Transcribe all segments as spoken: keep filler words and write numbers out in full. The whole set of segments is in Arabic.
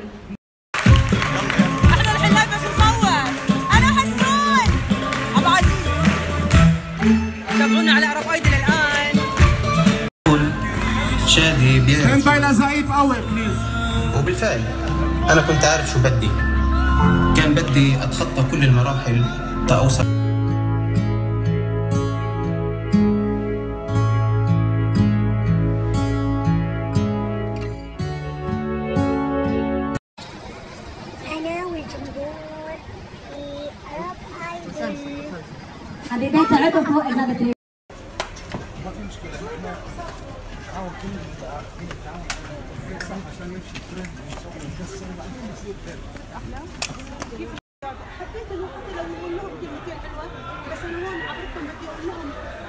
احنا الحين بس نصور. انا حسون ابو عزيز. تابعونا على عرب ايدل الان. شادي بيعرف باينه ضعيف قوي بليز. وبالفعل انا كنت عارف شو بدي. كان بدي اتخطى كل المراحل تأوصل. حبيبي تعبوا فوق اذا بتريد. ما في مشكله احنا نحاول كل عشان نمشي ترند ونسوي نكسر وبعدين نصير ترند. حبيت انه حتى لو نقول لهم كلمتين حلوه بس انا هون عبركم بدي اقول لهم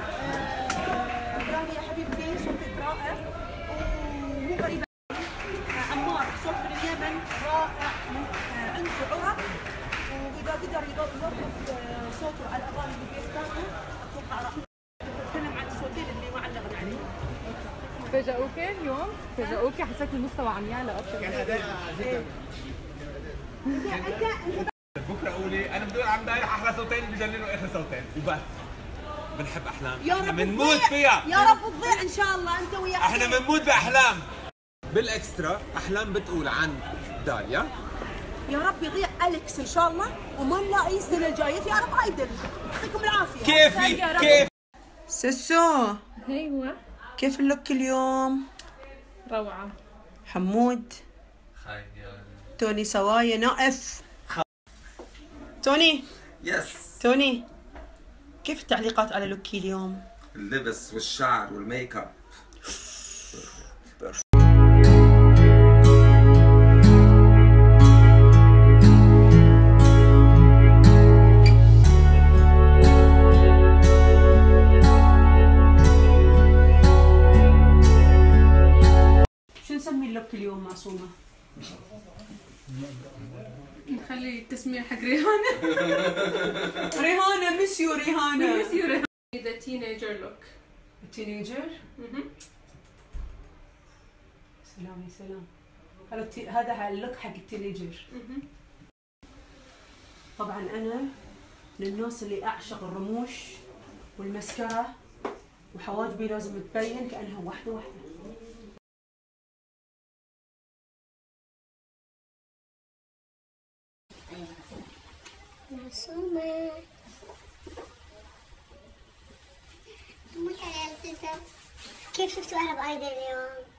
برافو يا حبيبتي صوتك رائع ومو غريبه. عمار صوت من اليمن رائع عنده عرق واذا قدر يضبط صوته على الاغاني اللي بيختارها اتوقع راح نتكلم عن الصوتين اللي ما علقنا عليهم. فاجئوكي اليوم؟ فاجئوكي؟ حسيت المستوى عم يعلى اكثر. كان اداء بكره قولي انا بدي عم امبارح احلى صوتين بجننوا اخر صوتين وبس. بنحب احلام. يا احنا رب بنموت فيها. يا رب تضيع ان شاء الله انت ويا احنا بنموت باحلام. بالاكسترا احلام بتقول عن داليا. يا رب يضيع اليكس ان شاء الله وما نلاقيه السنه الجايه في عرب ايدل. يعطيكم العافيه. كيفي كيف سسو ايوه كيف اللوك اليوم؟ روعه. حمود توني سوايا ناقف. توني يس. توني كيف التعليقات على لوكي اليوم؟ اللبس والشعر والميك اب. شو نسمي اللوك اليوم معصومة؟ نخلي التسمية حق ريهانة. ريهانة ميسيو ريهانة. ميسيو ريهانة. ذا تينيجر لوك. تينيجر؟ سلام يا سلام. هذا التي... هذا اللوك حق التينيجر. طبعا انا من الناس اللي اعشق الرموش والمسكرة وحواجبي لازم تبين كأنها واحدة واحدة. معصومة كيف شفتوا عرب ايدل اليوم؟